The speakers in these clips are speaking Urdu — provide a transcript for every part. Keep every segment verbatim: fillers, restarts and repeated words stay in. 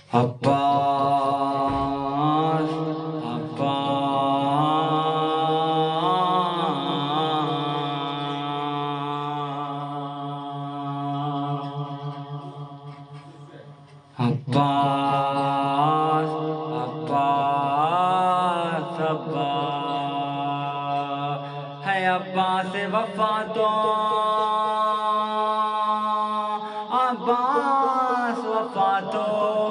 عباس عباس عباس عباس ہے عباس وفا تو عباس وفا تو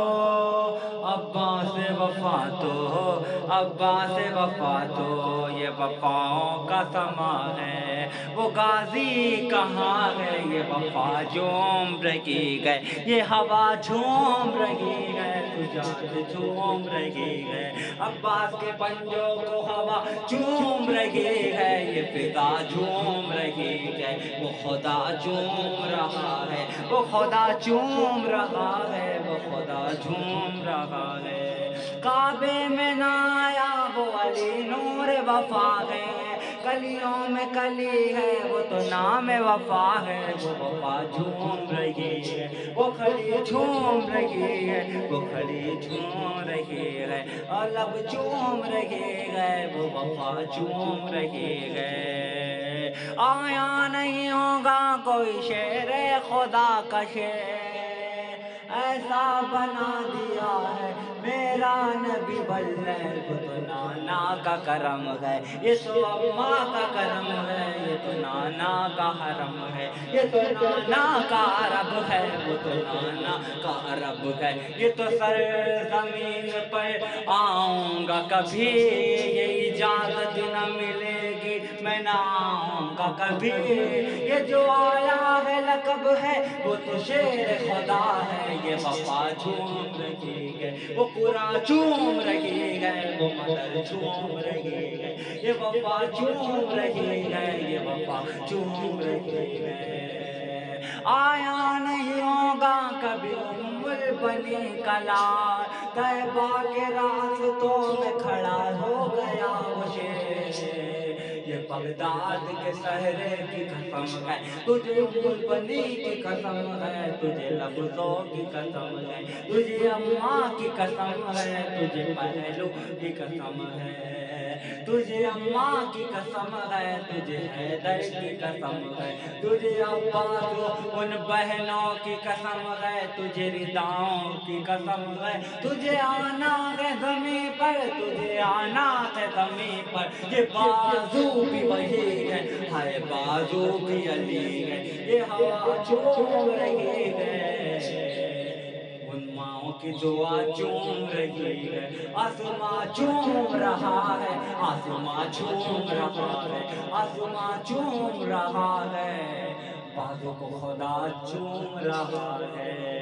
عباس وفا تو عباس وفا تو یہ وفاؤں کا سما ہے وہ غازی کہاں ہے یہ وفا جھوم رہی ہے یہ ہوا جھوم رہی ہے تجھے جھوم رہی ہے عباس کے پنجوں کو ہوا جھوم رہی ہے یہ فضا جھوم رہی ہے وہ خدا جھوم رہا ہے وہ خدا جھوم رہا ہے وہ خدا جھوم رہا ہے کعبے میں نہ آیا وہ علی نور وفا ہے کلیوں میں کلی ہے وہ تو نام وفا ہے وہ وفا جھوم رہی ہے وہ کلی جھوم رہی ہے وہ کلی جھوم رہی ہے اور لب جھوم رہی ہے وہ وفا جھوم رہی ہے آیا نہیں ہوگا کوئی شعر خدا کا شعر ایسا بنا دیا ہے میرا نبی بلّہ تو نانا کا کرم ہے یہ تو اماں کا کرم ہے یہ تو نانا کا حرم ہے یہ تو نانا کا عرب ہے وہ تو نانا کا عرب ہے یہ تو سر زمین پر آؤں گا کبھی یہ اجازت نہ ملے گی میں نہ آؤں گا کبھی یہ جو آیا ہے لقب ہے وہ تو شیر خدا ہے یہ وفا جھوم رہی ہے وہ قرآن جھوم رہی ہے وہ مدر جھوم رہی ہے یہ وفا جھوم رہی ہے یہ وفا جھوم رہی ہے آیا نہیں ہوگا کبھی ام البنی کلار طیبہ کے راستوں میں کھڑا ہو گیا وہ شیر یہ بغداد کے صحرے کی قسم ہے تجھے ام البنی کی قسم ہے تجھے لفظوں کی قسم ہے تجھے اماں کی قسم ہے تجھے پہلو کی قسم ہے تجھے اماں کی قسم ہے تجھے حیدر کی قسم ہے تجھے عباس ان بہنوں کی قسم ہے تجھے رداؤں کی قسم ہے تجھے آنا ہے زمین پر تجھے آنا ہے زمین پر یہ بازو بھی وہی ہے ہائے بازو بھی علی ہے یہ ہوا جھوم رہی ہے ان ماؤں کی دعا جھوم رہی ہے آسماں جھوم رہا ہے آسماں جھوم رہا ہے آسماں جھوم رہا ہے بازو کو خدا جھوم رہا ہے